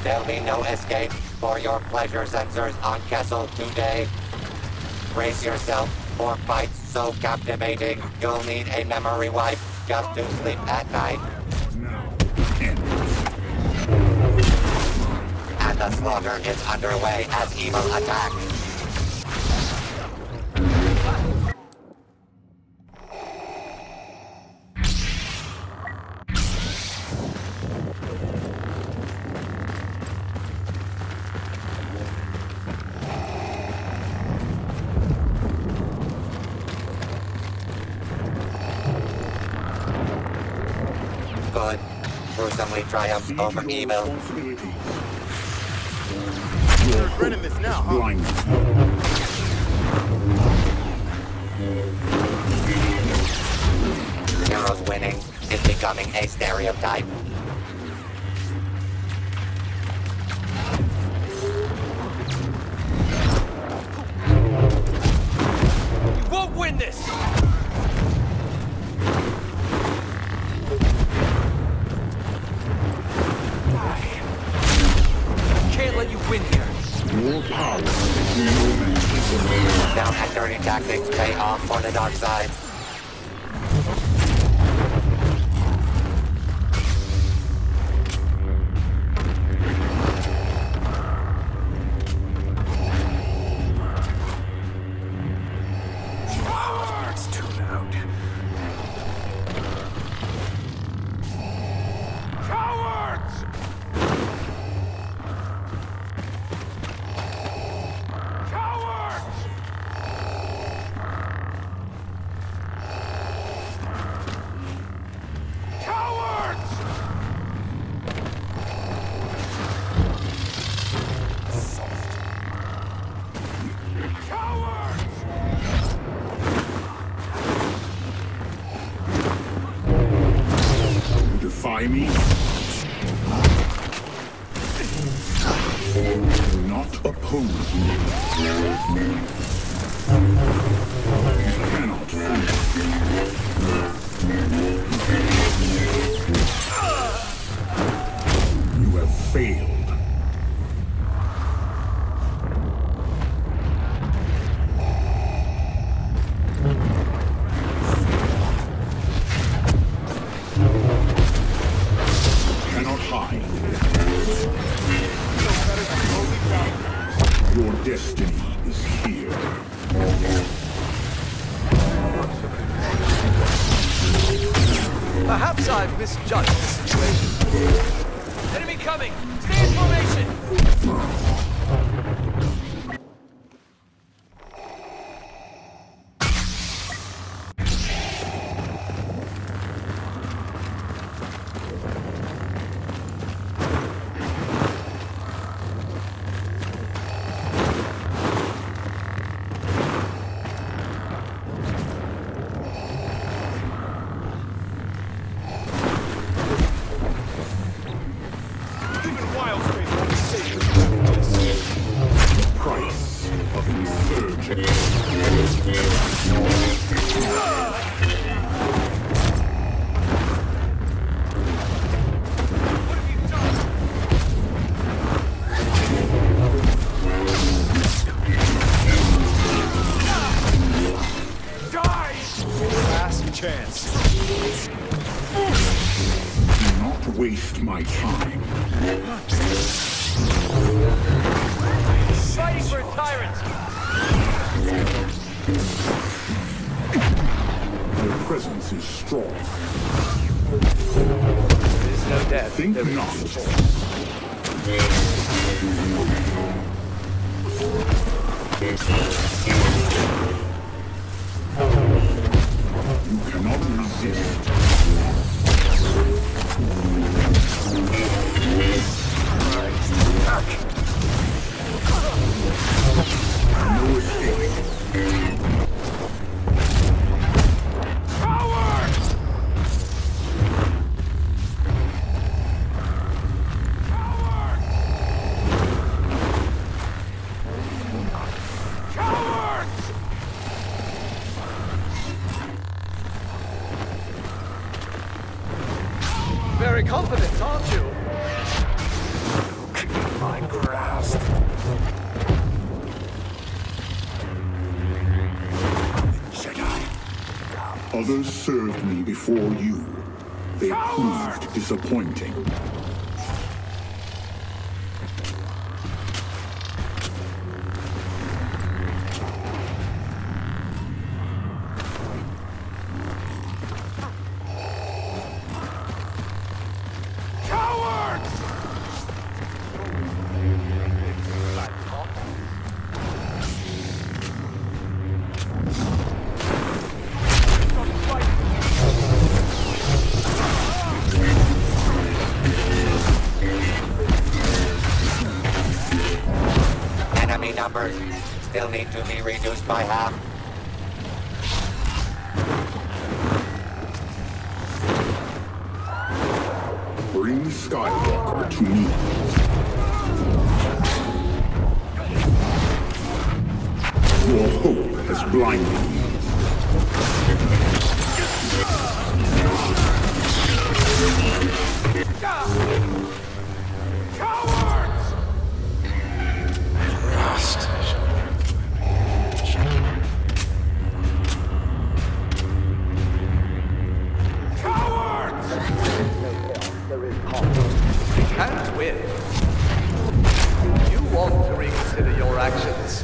There'll be no escape for your pleasure sensors on Kessel today. Brace yourself for fights so captivating, you'll need a memory wipe just to sleep at night. And the slaughter is underway as evil attacks. Good. Gruesomely triumph over evil. You're regretting this now, huh? Heroes winning is becoming a stereotype. You won't win this! Can't let you win here. More power. Down and dirty tactics pay off for the dark side. It's too loud. Cowards! Cowards! Cowards! Cowards! You defy me? Do not oppose me. You cannot You have failed. Cannot hide. Your destiny is here. Perhaps I've misjudged the situation. Enemy coming! Stay in formation! Price of insurgence. Last chance. Do not waste my time. Fighting for a tyrant! Your presence is strong. There's no death. Think There is not. You cannot resist. No escape. Very confident, aren't you? my grasp. Jedi. Others served me before you. They proved disappointing. Enemy numbers still need to be reduced by half. Bring Skywalker to me. Your hope has blinded me. Cowards! Rust. Cowards! You can't win. You want to reconsider your actions.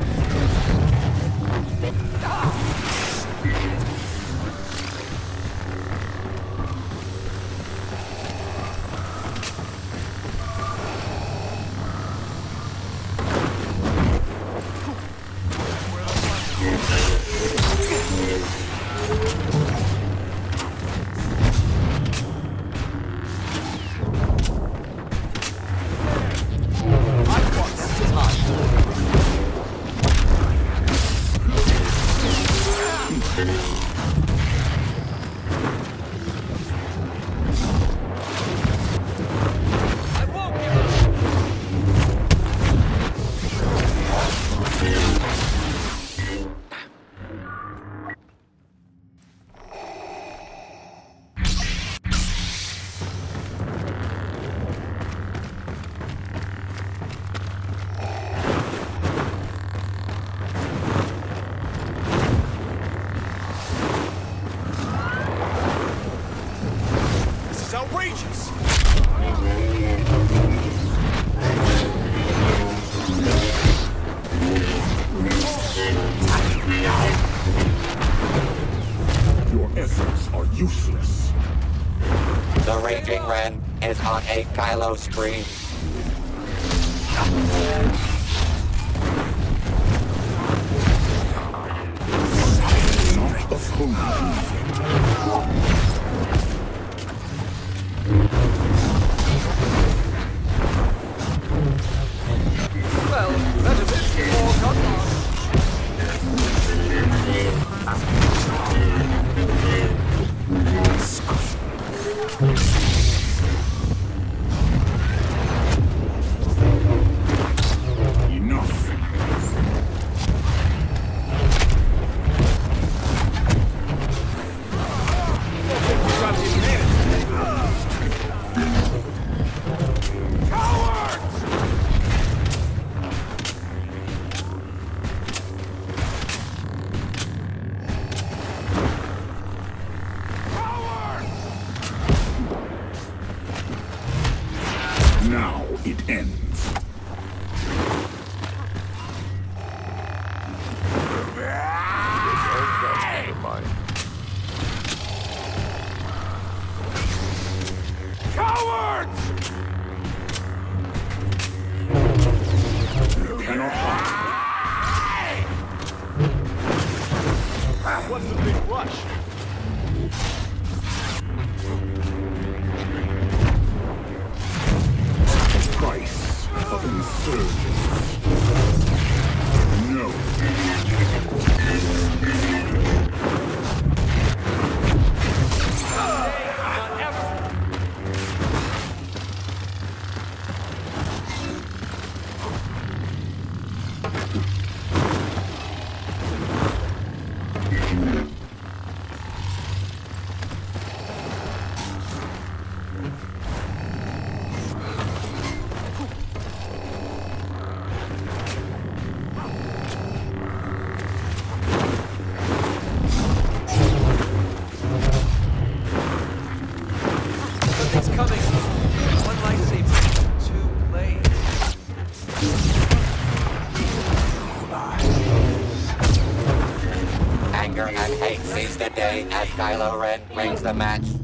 This is outrageous! Your efforts are useless. The Raging Ren is on a Kylo spree. Not opposed. Well, better this or not. Enough. Now it ends. Cowards! You cannot hide. What's the big rush? Price of insurgence. No. Seize the day as Kylo Ren brings the match.